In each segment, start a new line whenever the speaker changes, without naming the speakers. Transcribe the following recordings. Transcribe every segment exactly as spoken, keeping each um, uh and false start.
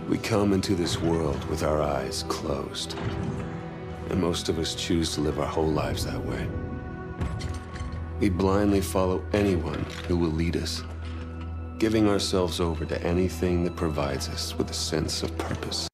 We come into this world with our eyes closed. And most of us choose to live our whole lives that way. We blindly follow anyone who will lead us, giving ourselves over to anything that provides us with a sense of purpose.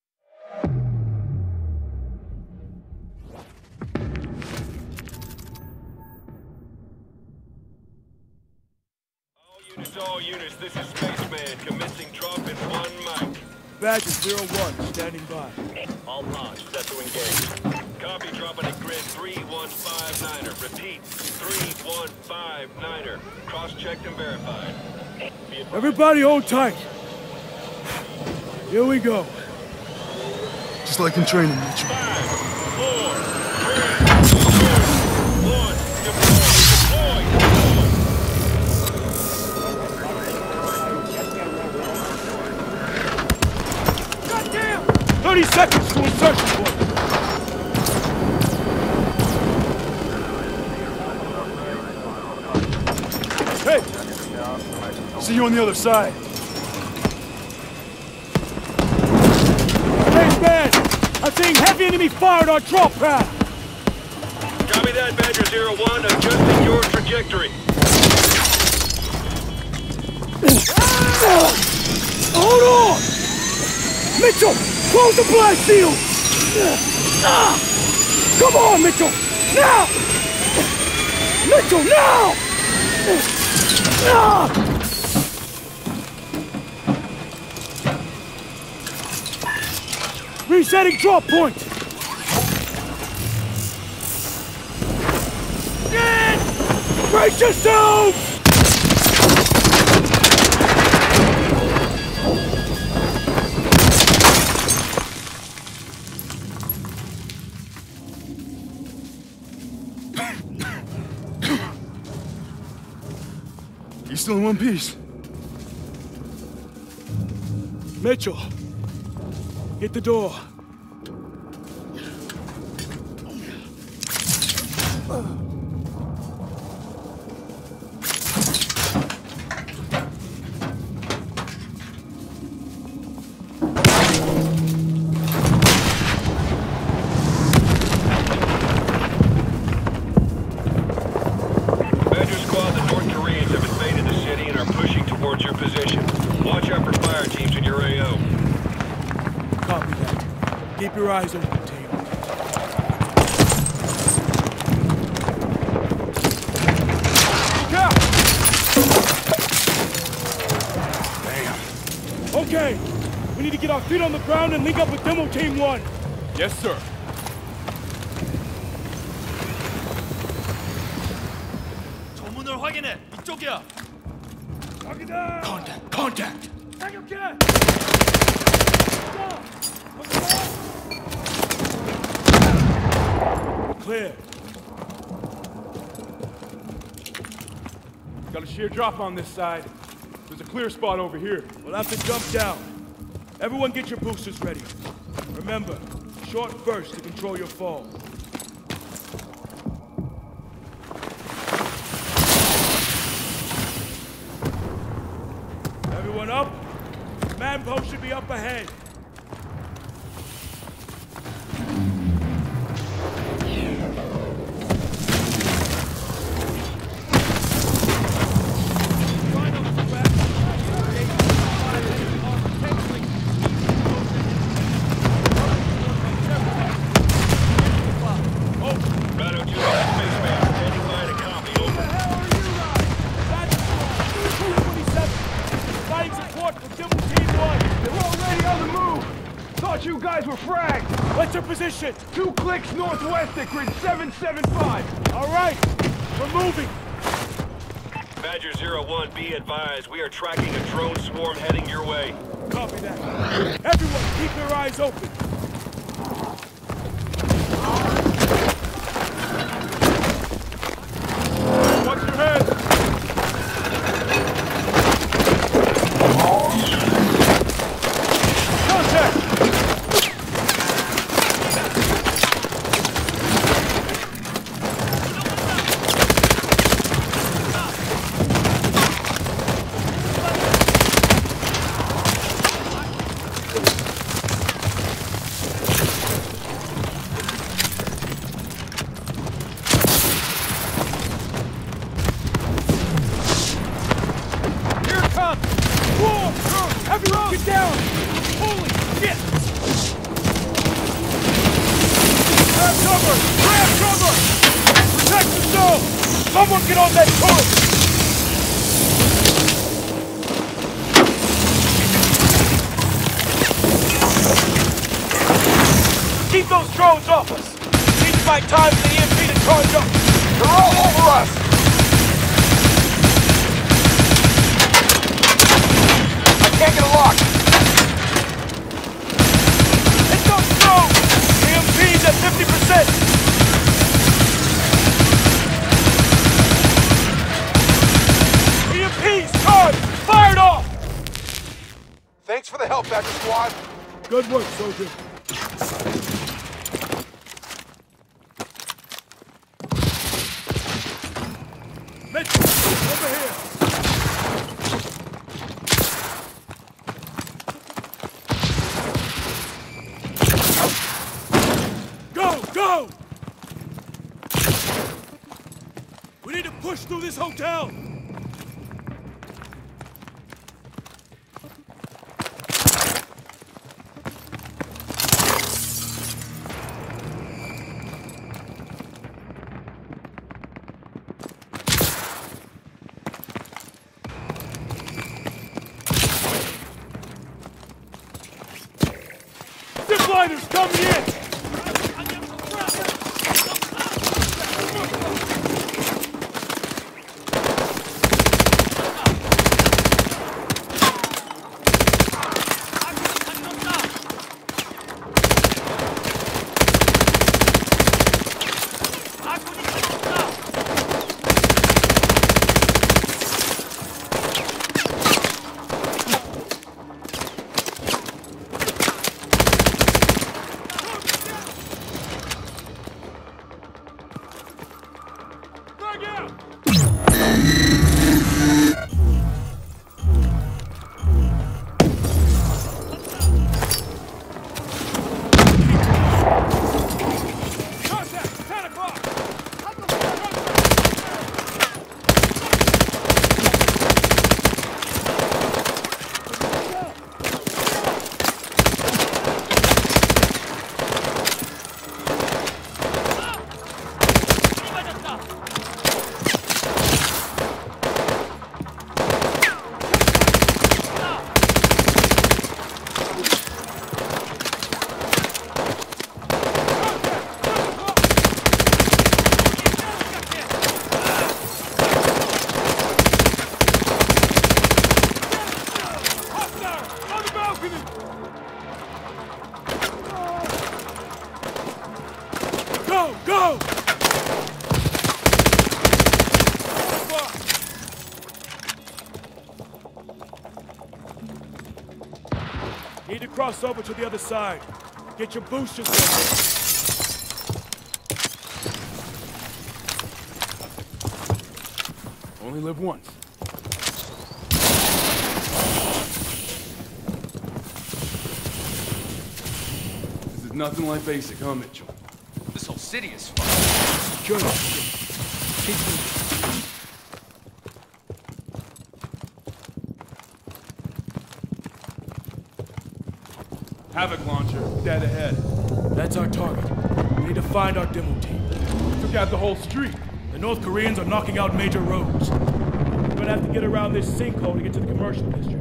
Units, all units, this is Spaceman, commencing drop in one mic.
Badger zero one, standing by.
All launch, set to engage. Copy, dropping at grid three one five niner. Repeat, three one five niner. Cross-checked and verified.
Everybody hold tight. Here we go.
Just like in training, Mitchell.
Five, four, three, two, one, deploy, deploy.
thirty seconds to insertion point. Hey! See you on the other side. Hey, man! I'm seeing heavy enemy fire on our drop path!
Copy that, Badger zero one, adjusting your trajectory.
Hold on! Mitchell! Close the blast shield! Ah! Come on, Mitchell! Now! Mitchell, now! Ah! Resetting drop point! Brace yourselves!
You still in one piece?
Mitchell, get the door. Keep your eyes open, team. Yeah. Damn. Okay, we need to get our feet on the ground and link up with Demo Team One.
Yes, sir.
조문을 확인해. 이쪽이야.
여기다.
Contact! Contact!
사격해. Clear.
Got a sheer drop on this side. There's a clear spot over here.
We'll have to jump down. Everyone get your boosters ready. Remember, short burst to control your fall. Everyone up? Command post should be up ahead.
You guys were fragged!
What's your position?
Two clicks northwest at grid seven seven five!
All right, we're moving!
Badger zero one, be advised, we are tracking a drone swarm heading your way.
Copy that. Everyone, keep your eyes open!
Watch your head! Contact!
Holy shit! Grab cover! Grab cover! Protect the zone! Someone get on that turret! Keep those drones off us! Need to find time for the E M P to charge up! They're all over us! I can't get a lock! Hit those drones! E M P's at fifty percent! E M P's charged! Fired off!
Thanks for the help, Badger Squad.
Good work, soldier. Mitch, over here. Go, go! We need to push through this hotel. Zipliners coming in! Go, go! Need to cross over to the other side. Get your boosters ready.
Only live once. This is nothing like basic, huh, Mitchell?
This whole city is fucked.
Good. Keep moving.
Havoc launcher, dead ahead.
That's our target. We need to find our demo team.
Took out the whole street.
The North Koreans are knocking out major roads. We're gonna have to get around this sinkhole to get to the commercial district.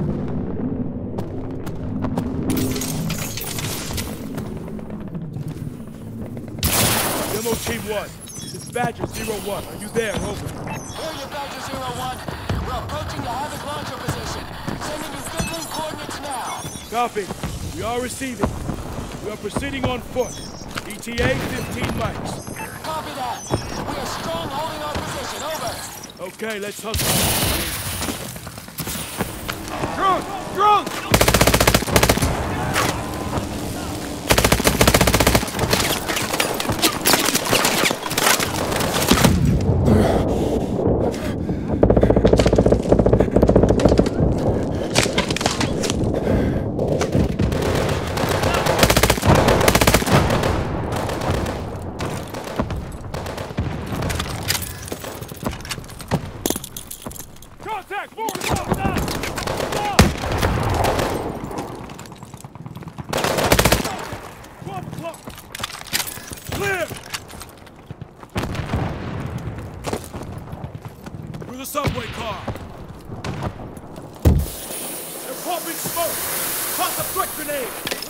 Demo Team one, this is Badger zero one. Are you there? Over.
Hear you, Badger zero one. We're approaching the Havoc launcher position. Sending you good link coordinates now.
Copy. We are receiving. We are proceeding on foot. E T A fifteen mics.
Copy that. We are strong holding our position. Over.
Okay, let's hustle.
Drone! Drone!
Contact! Moving smoke! Toss a quick grenade!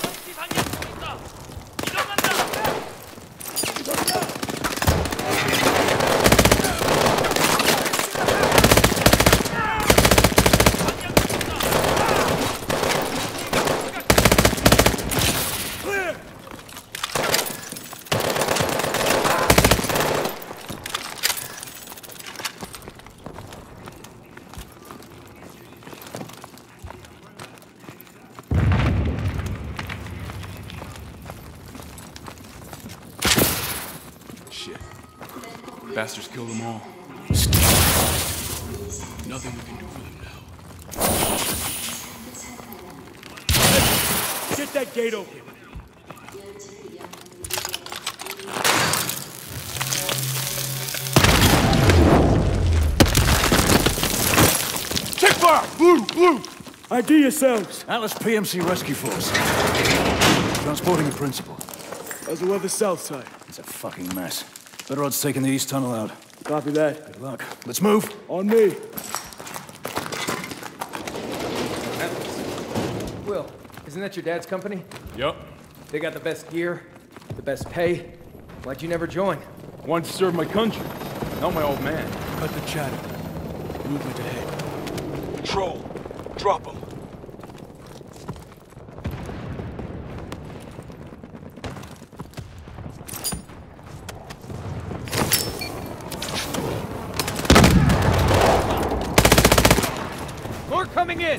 Clear!
Shit. Bastards killed them all. Nothing we can do for them now.
Get that gate open!
Check fire! Blue! Blue!
I D yourselves!
Atlas P M C Rescue Force. Transporting a principal.
How's the weather south side?
It's a fucking mess. Better odds taking the east tunnel out.
Copy that.
Good luck. Let's move.
On me.
Will, isn't that your dad's company?
Yup.
They got the best gear, the best pay. Why'd you never join?
Wanted to serve my country. Not my old man.
Cut the chatter. Movement ahead.
Patrol. Drop them.
More coming in!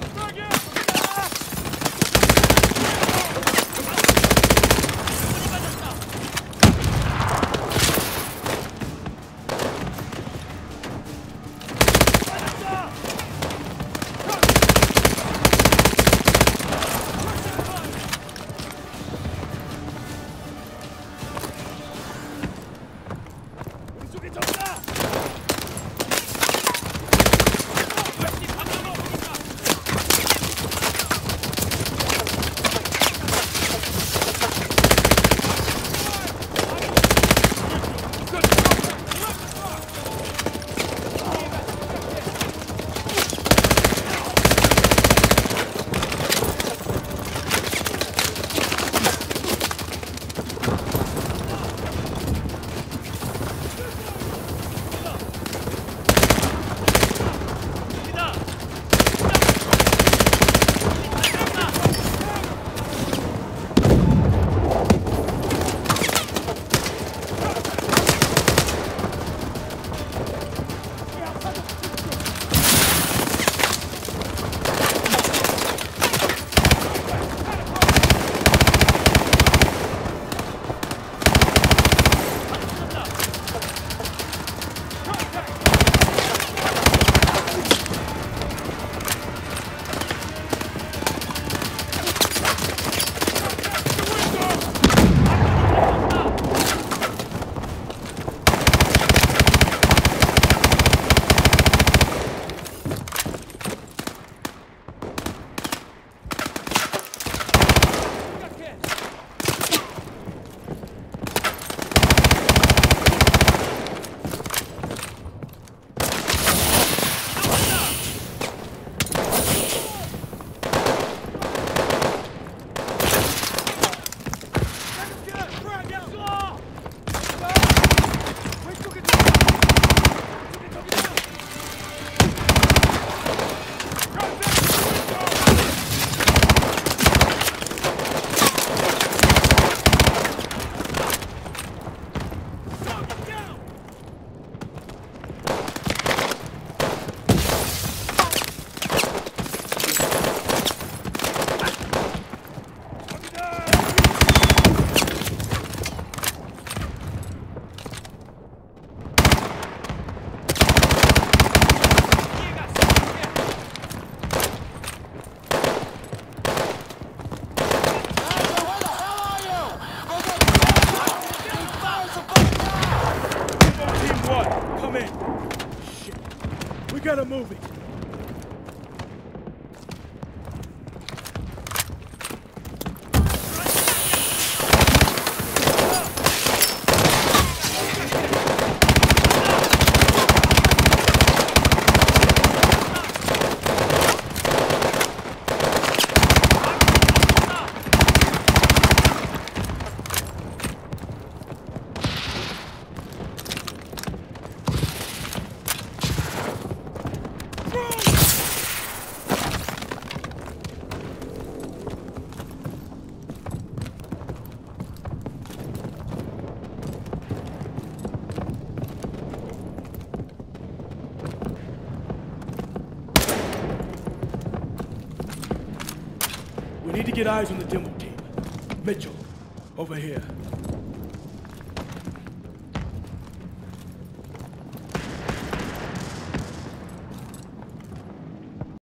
Gotta move it. We need to get eyes on the demo team. Mitchell, over here.